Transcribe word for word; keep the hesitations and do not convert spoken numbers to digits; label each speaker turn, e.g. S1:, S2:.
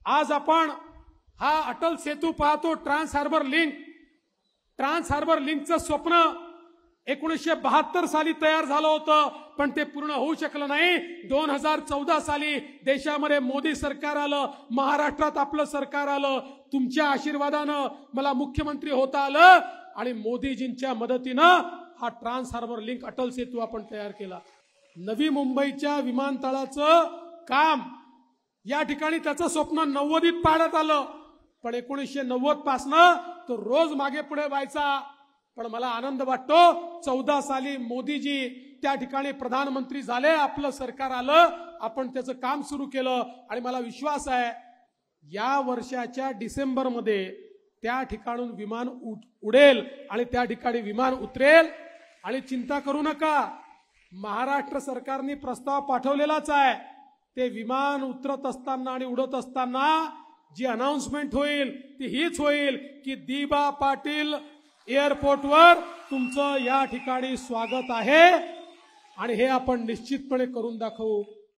S1: आज आपण हा अटल सेतू पाहतो, trans harbour link. Trans harbour लिंकचं स्वप्न एकोणीसशे बहात्तर साली तयार झालं होतं, पण ते पूर्ण होऊ शकलं नाही. दोन हजार चौदा साली देशामध्ये मोदी सरकार आलं, महाराष्ट्रात आपलं सरकार आलं. तुमच्या आशीर्वादानं मला मुख्यमंत्री होता आलं आणि मोदीजींच्या मदतीनं हा trans harbour link Atal Setu आपण तयार केला. नवी मुंबईच्या विमानतळाचं काम या ठिकाणी त्याचं स्वप्न नव्वदीत पाडण्यात आलं, पण एकोणीसशे नव्वद पासनं तो रोज मागे पुढे व्हायचा. पण मला आनंद वाटतो, चौदा साली मोदीजी त्या ठिकाणी प्रधानमंत्री झाले, आपलं सरकार आलं, आपण त्याचं काम सुरू केलं आणि मला विश्वास आहे या वर्षाच्या डिसेंबर मध्ये त्या ठिकाणून विमान उडेल आणि त्या ठिकाणी विमान उतरेल. आणि चिंता करू नका, महाराष्ट्र सरकारने प्रस्ताव पाठवलेलाच आहे. ते विमान उतरत असताना आणि उडत असताना जी अनाउन्समेंट होईल ती हीच होईल की दिबा पाटील एअरपोर्टवर तुमचं या ठिकाणी स्वागत आहे आणि हे आपण निश्चितपणे करून दाखवू.